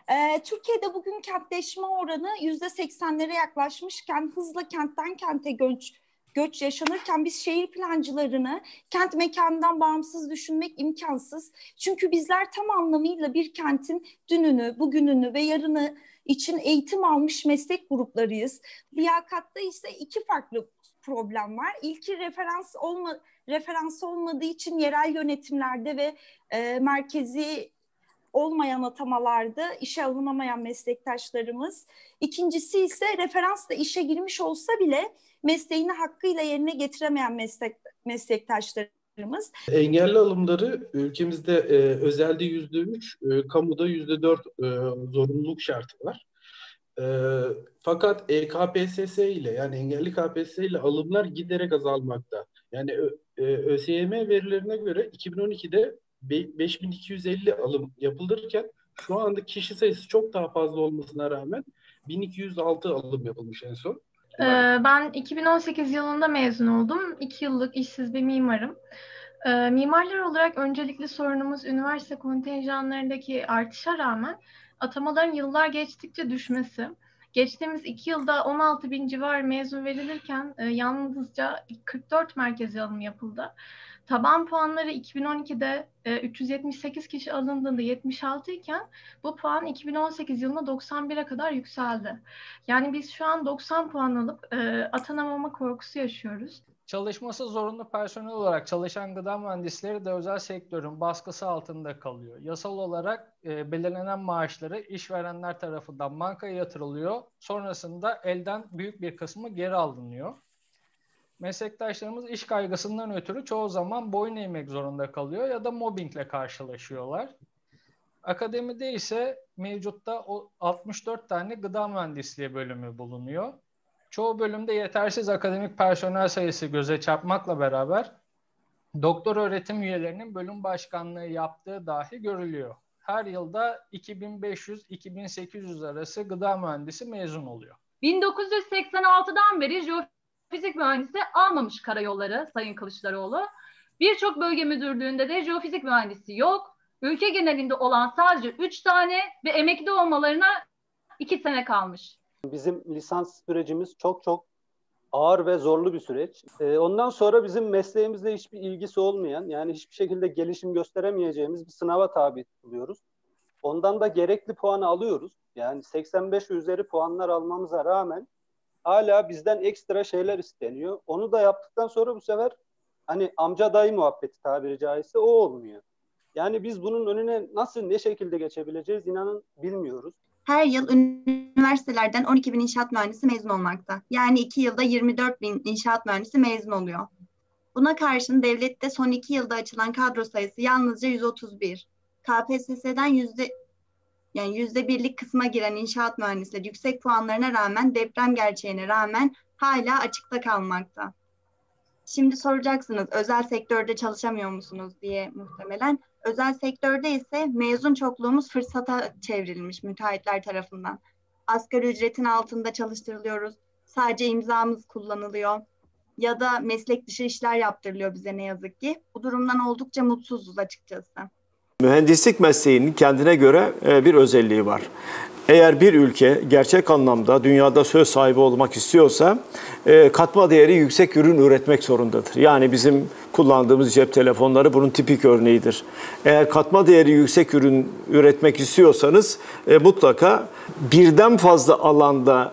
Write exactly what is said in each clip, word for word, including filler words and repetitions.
Ee, Türkiye'de bugün kentleşme oranı yüzde seksenlere yaklaşmışken hızla kentten kente göç, göç yaşanırken biz şehir plancılarını kent mekanından bağımsız düşünmek imkansız. Çünkü bizler tam anlamıyla bir kentin dününü, bugününü ve yarını için eğitim almış meslek gruplarıyız. Liyakatta ise iki farklı problem var. İlki referans olma, referans olmadığı için yerel yönetimlerde ve e, merkezi olmayan atamalarda işe alınamayan meslektaşlarımız. İkincisi ise referansla işe girmiş olsa bile mesleğini hakkıyla yerine getiremeyen meslek, meslektaşlarımız. Engelli alımları ülkemizde e, özelde yüzde üç, e, kamuda yüzde dört e, zorunluluk şartı var. E, fakat E K P S S ile yani engelli K P S S ile alımlar giderek azalmakta. Yani e, ÖSYM verilerine göre iki bin on ikide beş bin iki yüz elli alım yapılırken şu anda kişi sayısı çok daha fazla olmasına rağmen bin iki yüz altı alım yapılmış en son. Ben iki bin on sekiz yılında mezun oldum. iki yıllık işsiz bir mimarım. Mimarlar olarak öncelikli sorunumuz üniversite kontenjanlarındaki artışa rağmen atamaların yıllar geçtikçe düşmesi. Geçtiğimiz iki yılda on altı bin civar mezun verilirken yalnızca kırk dört merkezi alım yapıldı. Taban puanları iki bin on ikide üç yüz yetmiş sekiz kişi alındığında yetmiş altı iken bu puan iki bin on sekiz yılında doksan bire kadar yükseldi. Yani biz şu an doksan puan alıp e, atanamama korkusu yaşıyoruz. Çalışması zorunlu personel olarak çalışan gıda mühendisleri de özel sektörün baskısı altında kalıyor. Yasal olarak e, belirlenen maaşları işverenler tarafından bankaya yatırılıyor. Sonrasında elden büyük bir kısmı geri alınıyor. Meslektaşlarımız iş kaygısından ötürü çoğu zaman boyun eğmek zorunda kalıyor ya da mobbingle karşılaşıyorlar. Akademide ise mevcutta altmış dört tane gıda mühendisliği bölümü bulunuyor. Çoğu bölümde yetersiz akademik personel sayısı göze çarpmakla beraber doktor öğretim üyelerinin bölüm başkanlığı yaptığı dahi görülüyor. Her yılda iki bin beş yüz iki bin sekiz yüz arası gıda mühendisi mezun oluyor. bin dokuz yüz seksen altıdan beri jeofizik mühendisi almamış Karayolları Sayın Kılıçdaroğlu. Birçok bölge müdürlüğünde de jeofizik mühendisi yok. Ülke genelinde olan sadece üç tane ve emekli olmalarına iki sene kalmış. Bizim lisans sürecimiz çok çok ağır ve zorlu bir süreç. Ee, ondan sonra bizim mesleğimizle hiçbir ilgisi olmayan, yani hiçbir şekilde gelişim gösteremeyeceğimiz bir sınava tabi tutuluyoruz. Ondan da gerekli puanı alıyoruz. Yani seksen beş üzeri puanlar almamıza rağmen hala bizden ekstra şeyler isteniyor. Onu da yaptıktan sonra bu sefer hani amca dayı muhabbeti tabiri caizse o olmuyor. Yani biz bunun önüne nasıl, ne şekilde geçebileceğiz inanın bilmiyoruz. Her yıl üniversitelerden on iki bin inşaat mühendisi mezun olmakta. Yani iki yılda yirmi dört bin inşaat mühendisi mezun oluyor. Buna karşın devlette son iki yılda açılan kadro sayısı yalnızca yüz otuz bir. K P S S'den yüzde yani yüzde birlik kısma giren inşaat mühendisleri yüksek puanlarına rağmen, deprem gerçeğine rağmen hala açıkta kalmakta. Şimdi soracaksınız, özel sektörde çalışamıyor musunuz diye muhtemelen. Özel sektörde ise mezun çokluğumuz fırsata çevrilmiş müteahhitler tarafından. Asgari ücretin altında çalıştırılıyoruz. Sadece imzamız kullanılıyor. Ya da meslek dışı işler yaptırılıyor bize ne yazık ki. Bu durumdan oldukça mutsuzuz açıkçası. Mühendislik mesleğinin kendine göre bir özelliği var. Eğer bir ülke gerçek anlamda dünyada söz sahibi olmak istiyorsa katma değeri yüksek ürün üretmek zorundadır. Yani bizim kullandığımız cep telefonları bunun tipik örneğidir. Eğer katma değeri yüksek ürün üretmek istiyorsanız mutlaka birden fazla alanda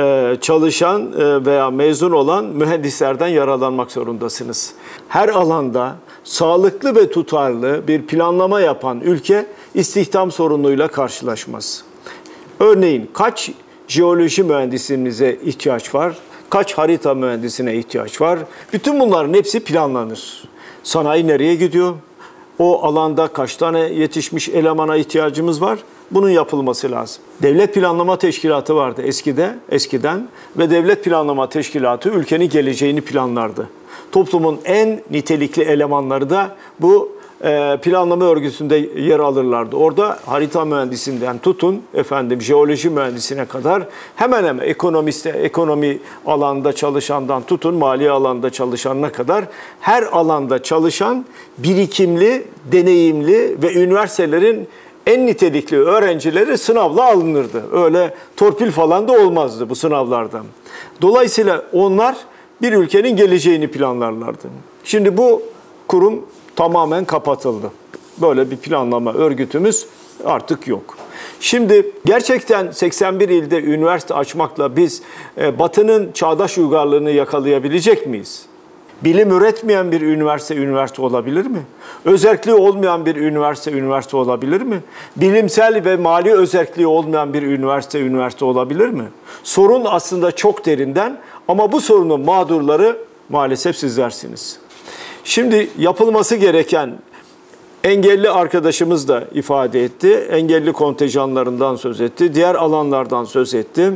çalışan veya mezun olan mühendislerden yararlanmak zorundasınız. Her alanda sağlıklı ve tutarlı bir planlama yapan ülke istihdam sorunuyla karşılaşmaz. Örneğin kaç jeoloji mühendisimize ihtiyaç var, kaç harita mühendisine ihtiyaç var? Bütün bunların hepsi planlanır. Sanayi nereye gidiyor? O alanda kaç tane yetişmiş elemana ihtiyacımız var? Bunun yapılması lazım. Devlet Planlama Teşkilatı vardı eskide, eskiden ve Devlet Planlama Teşkilatı ülkenin geleceğini planlardı. Toplumun en nitelikli elemanları da bu e, planlama örgütünde yer alırlardı. Orada harita mühendisinden tutun, efendim jeoloji mühendisine kadar hemen hemen ekonomiste, ekonomi alanda çalışandan tutun, mali alanda çalışanına kadar her alanda çalışan birikimli, deneyimli ve üniversitelerin en nitelikli öğrencileri sınavla alınırdı. Öyle torpil falan da olmazdı bu sınavlardan. Dolayısıyla onlar bir ülkenin geleceğini planlarlardı. Şimdi bu kurum tamamen kapatıldı. Böyle bir planlama örgütümüz artık yok. Şimdi gerçekten seksen bir ilde üniversite açmakla biz e, Batı'nın çağdaş uygarlığını yakalayabilecek miyiz? Bilim üretmeyen bir üniversite üniversite olabilir mi? Özerkliği olmayan bir üniversite üniversite olabilir mi? Bilimsel ve mali özerkliği olmayan bir üniversite üniversite olabilir mi? Sorun aslında çok derinden ama bu sorunun mağdurları maalesef sizlersiniz. Şimdi yapılması gereken, engelli arkadaşımız da ifade etti, engelli kontenjanlarından söz etti, diğer alanlardan söz etti.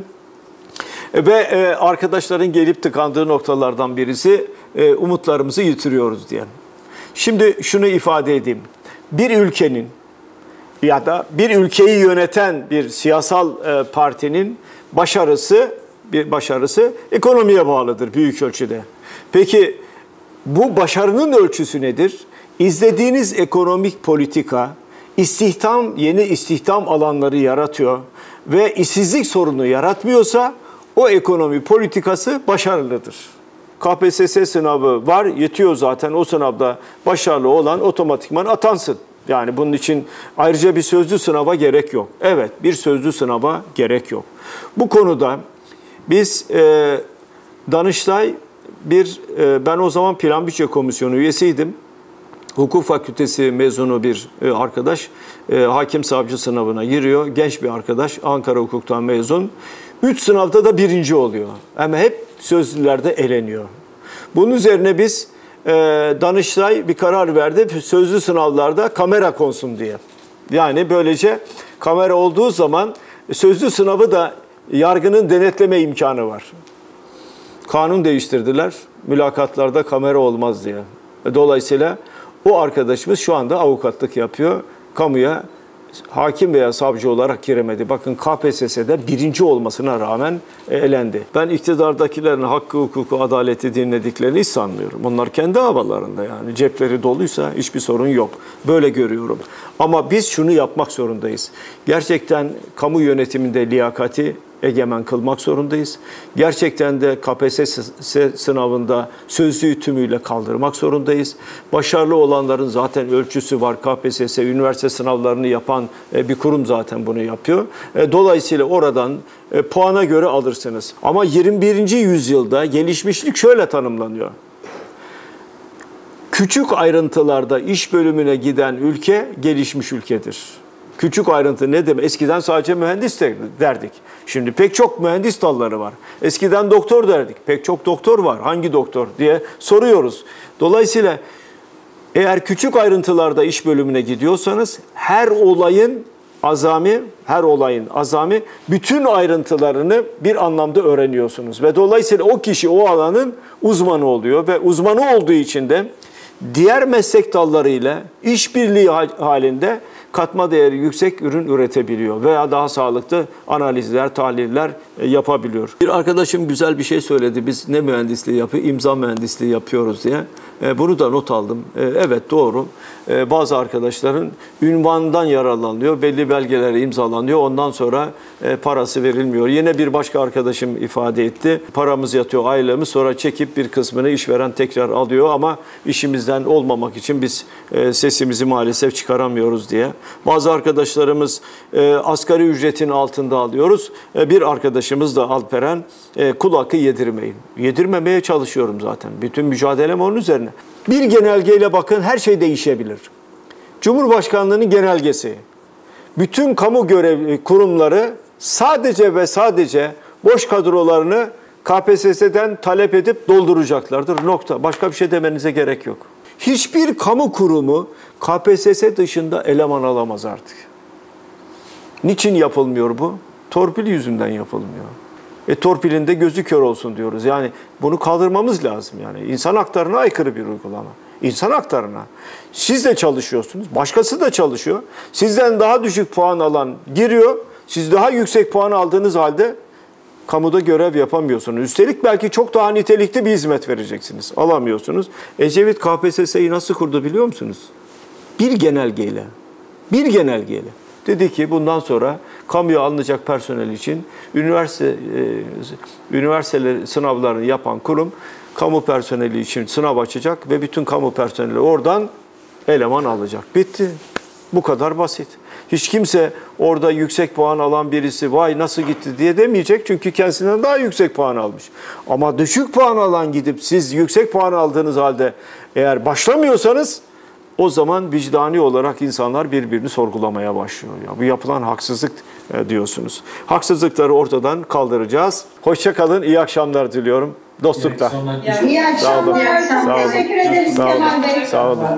Ve arkadaşların gelip tıkandığı noktalardan birisi umutlarımızı yitiriyoruz diye. Şimdi şunu ifade edeyim. Bir ülkenin ya da bir ülkeyi yöneten bir siyasal partinin başarısı, bir başarısı ekonomiye bağlıdır büyük ölçüde. Peki bu başarının ölçüsü nedir? İzlediğiniz ekonomik politika istihdam, yeni istihdam alanları yaratıyor ve işsizlik sorunu yaratmıyorsa o ekonomi politikası başarılıdır. K P S S sınavı var, yetiyor zaten o sınavda başarılı olan otomatikman atansın. Yani bunun için ayrıca bir sözlü sınava gerek yok. Evet, bir sözlü sınava gerek yok. Bu konuda biz e, Danıştay bir, e, ben o zaman Plan Bütçe Komisyonu üyesiydim. Hukuk Fakültesi mezunu bir e, arkadaş e, hakim savcı sınavına giriyor. Genç bir arkadaş, Ankara Hukuk'tan mezun. Üç sınavda da birinci oluyor. Ama hep sözlülerde eleniyor. Bunun üzerine biz e, Danıştay bir karar verdi. Sözlü sınavlarda kamera konsun diye. Yani böylece kamera olduğu zaman sözlü sınavı da yargının denetleme imkanı var. Kanun değiştirdiler. Mülakatlarda kamera olmaz diye. Dolayısıyla o arkadaşımız şu anda avukatlık yapıyor. Kamuya hakim veya savcı olarak giremedi. Bakın K P S S'de birinci olmasına rağmen elendi. Ben iktidardakilerin hakkı, hukuku, adaleti dinlediklerini hiç sanmıyorum. Onlar kendi havalarında yani. Cepleri doluysa hiçbir sorun yok. Böyle görüyorum. Ama biz şunu yapmak zorundayız. Gerçekten kamu yönetiminde liyakati egemen kılmak zorundayız. Gerçekten de K P S S sınavında sözlüğü tümüyle kaldırmak zorundayız. Başarılı olanların zaten ölçüsü var. K P S S üniversite sınavlarını yapan bir kurum zaten bunu yapıyor. Dolayısıyla oradan puana göre alırsınız. Ama yirmi birinci yüzyılda gelişmişlik şöyle tanımlanıyor. Küçük ayrıntılarda iş bölümüne giden ülke gelişmiş ülkedir. Küçük ayrıntı ne demek? Eskiden sadece mühendis derdik. Şimdi pek çok mühendis dalları var. Eskiden doktor derdik. Pek çok doktor var. Hangi doktor diye soruyoruz. Dolayısıyla eğer küçük ayrıntılarda iş bölümüne gidiyorsanız her olayın azami, her olayın azami bütün ayrıntılarını bir anlamda öğreniyorsunuz. Ve dolayısıyla o kişi o alanın uzmanı oluyor ve uzmanı olduğu için de diğer meslek dallarıyla işbirliği halinde katma değeri yüksek ürün üretebiliyor veya daha sağlıklı analizler, tahliller yapabiliyor. Bir arkadaşım güzel bir şey söyledi. Biz ne mühendisliği yapıyor? İmza mühendisliği yapıyoruz diye. Bunu da not aldım. Evet doğru. Bazı arkadaşların ünvanından yararlanıyor. Belli belgeleri imzalanıyor. Ondan sonra parası verilmiyor. Yine bir başka arkadaşım ifade etti. Paramız yatıyor, aylığımız, sonra çekip bir kısmını işveren tekrar alıyor ama işimizden olmamak için biz sesimizi maalesef çıkaramıyoruz diye. Bazı arkadaşlarımız asgari ücretin altında alıyoruz. Bir arkadaşımız da Alperen, kul hakkı yedirmeyin. Yedirmemeye çalışıyorum zaten. Bütün mücadelem onun üzerine. Bir genelgeyle bakın her şey değişebilir. Cumhurbaşkanlığının genelgesi. Bütün kamu görev kurumları sadece ve sadece boş kadrolarını K P S S'den talep edip dolduracaklardır. Nokta. Başka bir şey demenize gerek yok. Hiçbir kamu kurumu K P S S dışında eleman alamaz artık. Niçin yapılmıyor bu? Torpil yüzünden yapılmıyor. E torpilin de gözü kör olsun diyoruz. Yani bunu kaldırmamız lazım yani. İnsan haklarına aykırı bir uygulama. İnsan haklarına. Siz de çalışıyorsunuz. Başkası da çalışıyor. Sizden daha düşük puan alan giriyor. Siz daha yüksek puan aldığınız halde kamuda görev yapamıyorsunuz. Üstelik belki çok daha nitelikli bir hizmet vereceksiniz. Alamıyorsunuz. Ecevit K P S S'yi nasıl kurdu biliyor musunuz? Bir genelgeyle. Bir genelgeyle. Dedi ki bundan sonra kamuya alınacak personel için üniversite e, üniversiteler sınavlarını yapan kurum kamu personeli için sınav açacak ve bütün kamu personeli oradan eleman alacak. Bitti. Bu kadar basit. Hiç kimse orada yüksek puan alan birisi vay nasıl gitti diye demeyecek. Çünkü kendisinden daha yüksek puan almış. Ama düşük puan alan gidip siz yüksek puan aldığınız halde eğer başlamıyorsanız o zaman vicdani olarak insanlar birbirini sorgulamaya başlıyor. Ya bu yapılan haksızlık diyorsunuz. Haksızlıkları ortadan kaldıracağız. Hoşça kalın, iyi akşamlar diliyorum. Dostlukla. İyi akşamlar. Sağ olun. Teşekkür ederiz Sağ olun. Kemal Bey. Sağ olun.